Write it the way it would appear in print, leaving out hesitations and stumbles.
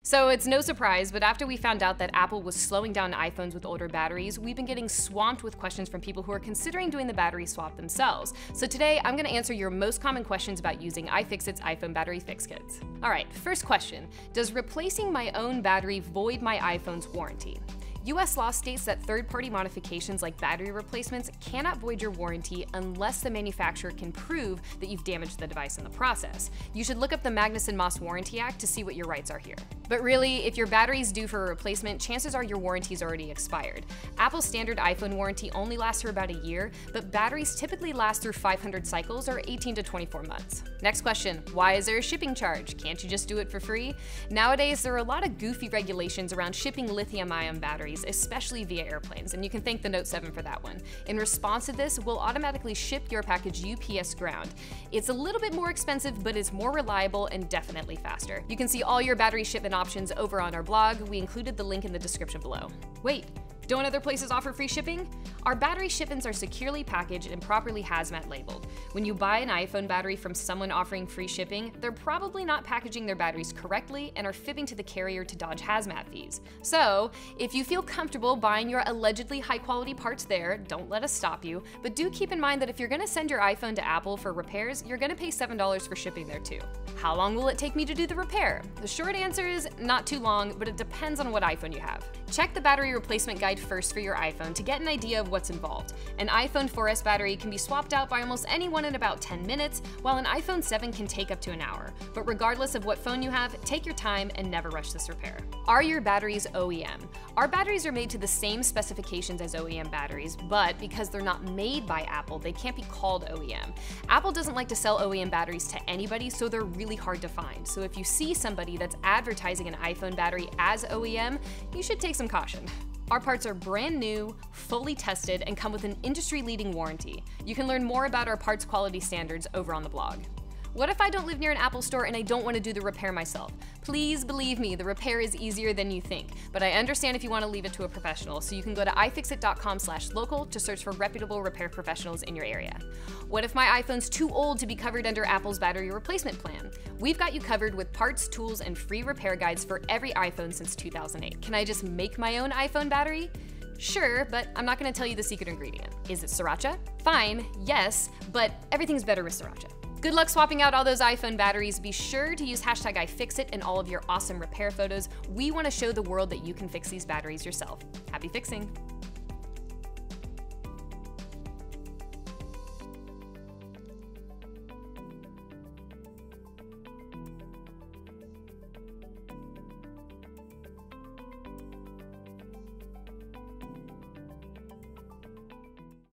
So it's no surprise, but after we found out that Apple was slowing down iPhones with older batteries, we've been getting swamped with questions from people who are considering doing the battery swap themselves. So today, I'm going to answer your most common questions about using iFixit's iPhone battery fix kits. Alright, first question. Does replacing my own battery void my iPhone's warranty? US law states that third-party modifications like battery replacements cannot void your warranty unless the manufacturer can prove that you've damaged the device in the process. You should look up the Magnuson-Moss Warranty Act to see what your rights are here. But really, if your battery's due for a replacement, chances are your warranty's already expired. Apple's standard iPhone warranty only lasts for about a year, but batteries typically last through 500 cycles or 18 to 24 months. Next question, why is there a shipping charge? Can't you just do it for free? Nowadays, there are a lot of goofy regulations around shipping lithium-ion batteries, especially via airplanes, and you can thank the Note 7 for that one. In response to this, we'll automatically ship your package UPS ground. It's a little bit more expensive, but it's more reliable and definitely faster. You can see all your battery shipment options over on our blog. We included the link in the description below. Wait, don't other places offer free shipping? Our battery shipments are securely packaged and properly hazmat labeled. When you buy an iPhone battery from someone offering free shipping, they're probably not packaging their batteries correctly and are fibbing to the carrier to dodge hazmat fees. So, if you feel comfortable buying your allegedly high-quality parts there, don't let us stop you, but do keep in mind that if you're gonna send your iPhone to Apple for repairs, you're gonna pay $7 for shipping there too. How long will it take me to do the repair? The short answer is not too long, but it depends on what iPhone you have. Check the battery replacement guide first for your iPhone to get an idea of what's involved. An iPhone 4S battery can be swapped out by almost anyone in about 10 minutes, while an iPhone 7 can take up to an hour. But regardless of what phone you have, take your time and never rush this repair. Are your batteries OEM? Our batteries are made to the same specifications as OEM batteries, but because they're not made by Apple, they can't be called OEM. Apple doesn't like to sell OEM batteries to anybody, so they're really hard to find. So if you see somebody that's advertising an iPhone battery as OEM, you should take some caution. Our parts are brand new, fully tested, and come with an industry-leading warranty. You can learn more about our parts quality standards over on the blog. What if I don't live near an Apple store and I don't want to do the repair myself? Please believe me, the repair is easier than you think, but I understand if you want to leave it to a professional, so you can go to iFixit.com/local to search for reputable repair professionals in your area. What if my iPhone's too old to be covered under Apple's battery replacement plan? We've got you covered with parts, tools, and free repair guides for every iPhone since 2008. Can I just make my own iPhone battery? Sure, but I'm not going to tell you the secret ingredient. Is it sriracha? Fine, yes, but everything's better with sriracha. Good luck swapping out all those iPhone batteries. Be sure to use #iFixit in all of your awesome repair photos. We want to show the world that you can fix these batteries yourself. Happy fixing!